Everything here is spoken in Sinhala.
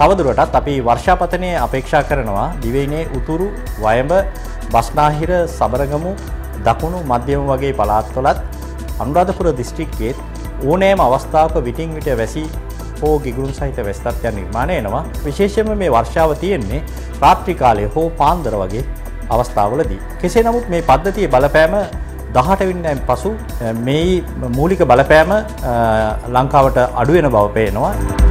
තවදුරටත් අපි වර්ෂාපතනයේ අපේක්ෂා කරනවා දිවයිනේ උතුරු වයඹ බස්නාහිර සබරගමු දකුණු මධ්‍යම වගේ පළාත්වලත් අනුරාධපුර දිස්ත්‍රික්කයේ ඕනෑම අවස්ථාවක විටින් විට වැසි හෝ ගිගුරුම් සහිත වැසි තත්ත්වයන් නිර්මාණය වෙනවා. විශේෂයෙන්ම මේ වර්ෂාව තියෙන්නේ රාත්‍රී කාලයේ හෝ පාන්දර වගේ අවස්ථාවලදී. කෙසේ නමුත් මේ පද්ධතියේ බලපෑම 18 වෙනිදාන් පසු මේ මූලික බලපෑම ලංකාවට අඩු වෙන බව පේනවා.